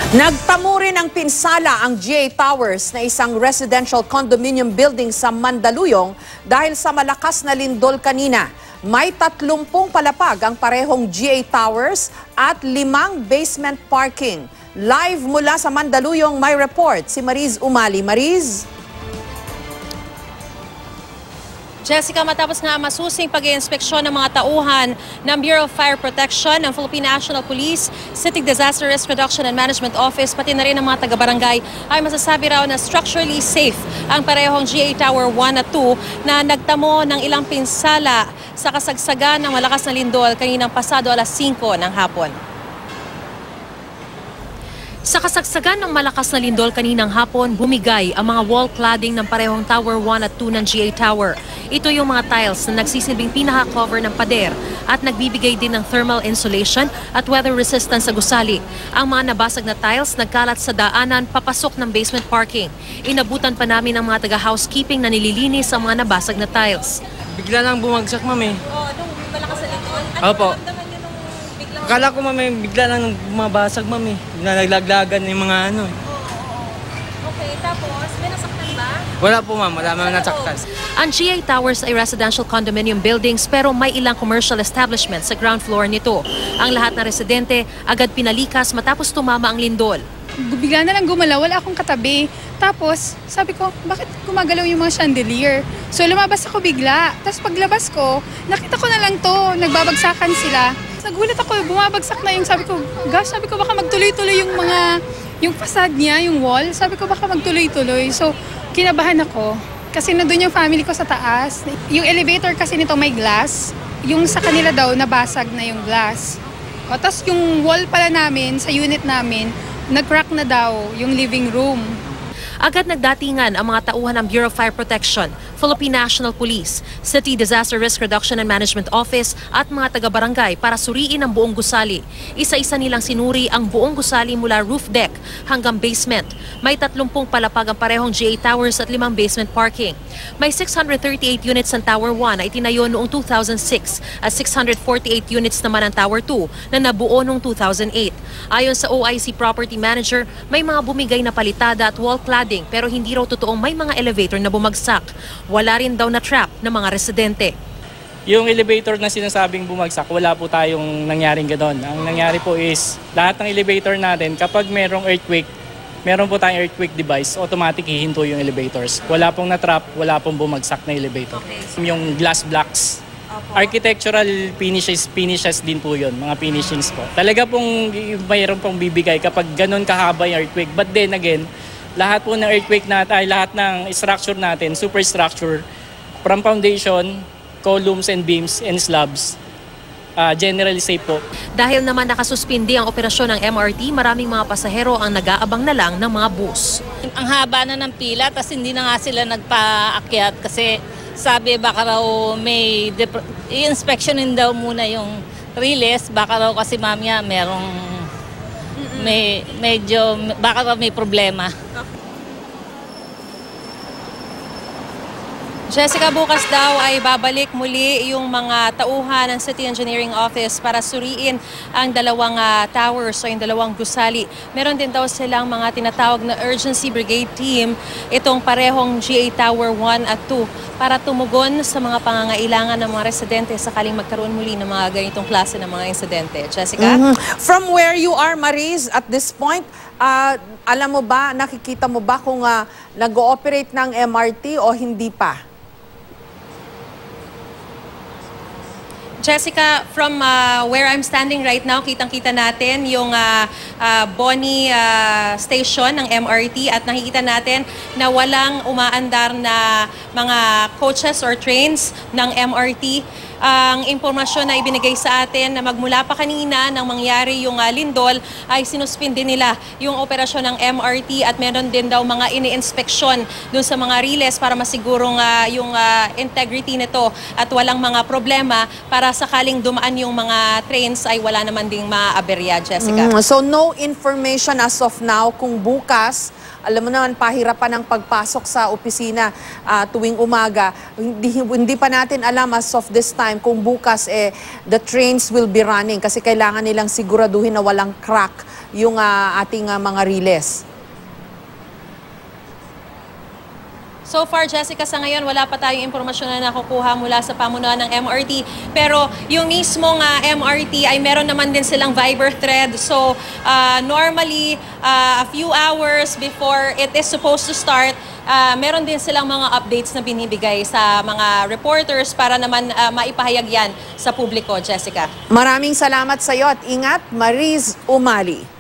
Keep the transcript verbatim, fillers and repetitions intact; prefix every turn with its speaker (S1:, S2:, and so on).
S1: Nagtamo rin ng pinsala ang G A Towers na isang residential condominium building sa Mandaluyong dahil sa malakas na lindol kanina. May tatlumpung palapag ang parehong G A Towers at limang basement parking. Live mula sa Mandaluyong may report si Mariz Umali. Mariz?
S2: Jessica, matapos nga masusing pag-iinspeksyon ng mga tauhan ng Bureau of Fire Protection, ng Philippine National Police, City Disaster Risk Reduction and Management Office, pati na rin ng mga taga-barangay, ay masasabi raw na structurally safe ang parehong G A Tower one at two na nagtamo ng ilang pinsala sa kasagsagan ng malakas na lindol kaninang pasado alas singko ng hapon. Sa kasagsagan ng malakas na lindol kaninang hapon, bumigay ang mga wall cladding ng parehong Tower one at two ng G A Tower. Ito yung mga tiles na nagsisilbing pinaka-cover ng pader at nagbibigay din ng thermal insulation at weather resistance sa gusali. Ang mga nabasag na tiles nagkalat sa daanan papasok ng basement parking. Inabutan pa namin ang mga taga-housekeeping na nililinis ang mga nabasag na tiles.
S3: Bigla lang bumagsak, ma'am eh.
S2: Oo, nung malakas na lindol?
S3: Opo. Akala ko, ma'am, eh, bigla lang bumabasag, ma'am eh. Nalaglaglagan yung mga ano eh.
S2: Oo, oo. Okay, tapos may nasaktan ba?
S3: Wala po, ma'am. Wala mga nasaktan.
S2: Ang G A Towers ay residential condominium buildings pero may ilang commercial establishments sa ground floor nito. Ang lahat ng residente agad pinalikas matapos tumama ang lindol.
S4: Bigla na lang gumalaw, wala akong katabi. Tapos, sabi ko, bakit gumagalaw yung mga chandelier? So, lumabas ako bigla. Tapos paglabas ko, nakita ko na lang to, nagbabagsakan sila. Nagulat ako, bumabagsak na yung sabi ko, gosh, sabi ko baka magtuloy-tuloy yung mga, yung facade niya, yung wall. Sabi ko baka magtuloy-tuloy. So, kinabahan ako. Kasi nandun yung family ko sa taas. Yung elevator kasi nito may glass. Yung sa kanila daw, nabasag na yung glass. O, tapos yung wall pala namin, sa unit namin, nag-crack na daw yung living room.
S2: Agad nagdatingan ang mga tauhan ng Bureau of Fire Protection, Philippine National Police, City Disaster Risk Reduction and Management Office at mga taga-barangay para suriin ang buong gusali. Isa-isa nilang sinuri ang buong gusali mula roof deck hanggang basement. May tatlumpung palapag ang parehong G A Towers at limang basement parking. May six hundred thirty-eight units ang Tower one na itinayo noong two thousand six at six hundred forty-eight units naman ang Tower two na nabuo noong two thousand eight. Ayon sa O I C Property Manager, may mga bumigay na palitada at wall cladding pero hindi raw totoong may mga elevator na bumagsak. Wala rin daw na trap ng mga residente.
S5: Yung elevator na sinasabing bumagsak, wala po tayong nangyaring gano'n. Ang nangyari po is lahat ng elevator natin kapag merong earthquake, meron po tayong earthquake device, automatic hihinto yung elevators. Wala pong na-trap, wala pong bumagsak na elevator.
S2: Okay.
S5: Yung glass blocks, architectural finishes, finishes din po yun, mga finishings po. Talaga pong mayroon pong bibigay kapag ganun kahaba yung earthquake. But then again, lahat po ng earthquake natin, ay lahat ng structure natin, superstructure, from foundation, columns and beams and slabs, uh, generally safe po.
S2: Dahil naman nakasuspindi ang operasyon ng M R T, maraming mga pasahero ang nag-aabang na lang ng mga bus.
S6: Ang haba na ng pila, tapos hindi na nga sila nagpaakyat kasi sabi baka raw may i-inspectionin daw muna yung release, baka raw kasi mamaya merong may medyo baka raw may problema.
S2: Jessica, bukas daw ay babalik muli yung mga tauhan ng City Engineering Office para suriin ang dalawang uh, towers o yung dalawang gusali. Meron din daw silang mga tinatawag na Urgency Brigade Team, itong parehong G A Tower one at two para tumugon sa mga pangangailangan ng mga residente sakaling magkaroon muli ng mga ganitong klase ng mga insidente. Jessica?
S1: Mm-hmm. From where you are, Mariz, at this point, uh, alam mo ba, nakikita mo ba kung uh, nag-ooperate ng M R T o hindi pa?
S2: Jessica, from uh, where I'm standing right now, kitang-kita natin yung uh, uh, Boni uh, station ng M R T at nakikita natin na walang umaandar na mga coaches or trains ng M R T. Ang impormasyon na ibinigay sa atin na magmula pa kanina nang mangyari yung uh, lindol ay sinuspindi nila yung operasyon ng M R T at meron din daw mga ini-inspeksyon dun sa mga relays para masigurong uh, yung uh, integrity nito at walang mga problema para sakaling dumaan yung mga trains ay wala naman ding maaberya, Jessica.
S1: Mm, so no information as of now kung bukas alam mo naman, pahirapan ng pagpasok sa opisina ah, tuwing umaga. Hindi, hindi pa natin alam as of this time kung bukas eh, the trains will be running kasi kailangan nilang siguraduhin na walang crack yung ah, ating ah, mga riles.
S2: So far, Jessica, sa ngayon, wala pa tayong impormasyon na nakukuha mula sa pamunuan ng M R T. Pero yung mismong uh, M R T ay meron naman din silang Viber thread. So uh, normally, uh, a few hours before it is supposed to start, uh, meron din silang mga updates na binibigay sa mga reporters para naman uh, maipahayag yan sa publiko, Jessica.
S1: Maraming salamat sa iyo at ingat, Mariz Umali.